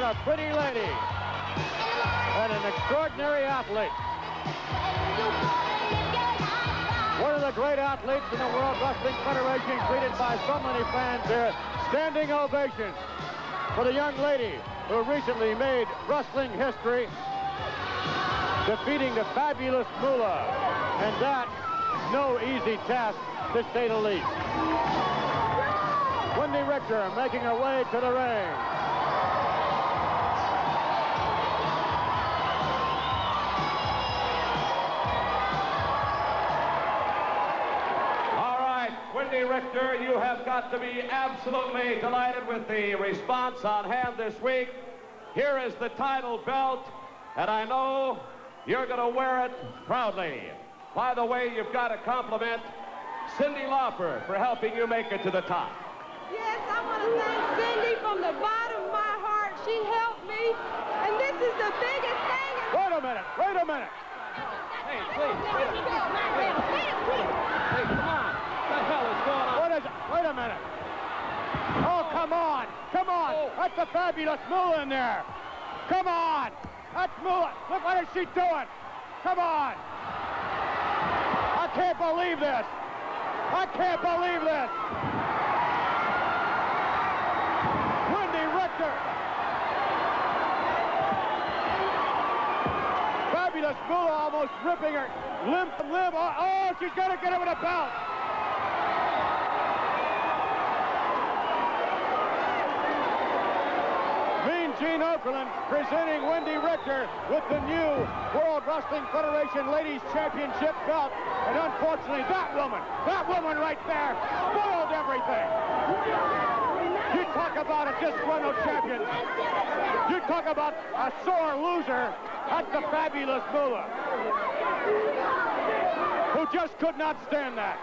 a pretty lady and an extraordinary athlete. One of the great athletes in the World Wrestling Federation, greeted by so many fans here. Standing ovation for the young lady who recently made wrestling history, defeating the Fabulous Moolah. And that, no easy task, to say the least. Wendy Richter making her way to the ring. Wendy Richter, you have got to be absolutely delighted with the response on hand this week. Here is the title belt, and I know you're going to wear it proudly. By the way, you've got to compliment Cyndi Lauper for helping you make it to the top. Yes, I want to thank Cyndi from the bottom of my heart. She helped me, and this is the biggest thing. Wait a minute, wait a minute. Hey, please, wait a minute. Hey, come on. What the hell is going on? What is it? Wait a minute. Oh, come on. Come on. Oh. That's the Fabulous Moolah in there. Come on. That's Moolah. Look, what is she doing? Come on. I can't believe this. I can't believe this. Wendy Richter. Fabulous Moolah almost ripping her limb from limb. Oh, she's going to get him with a belt. Gene Okerlund presenting Wendy Richter with the new World Wrestling Federation Ladies Championship belt. And unfortunately, that woman right there spoiled everything. You talk about a disgruntled champion. You talk about a sore loser. That's the Fabulous Moolah, who just could not stand that.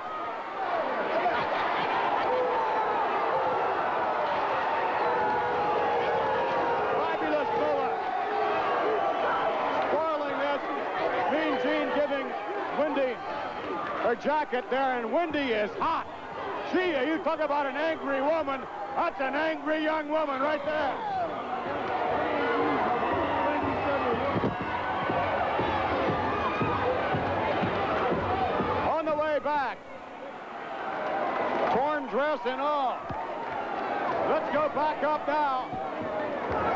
Wendy, her jacket there, and Wendy is hot. You talk about an angry woman. That's an angry young woman right there. On the way back, torn dress and all. Let's go back up now.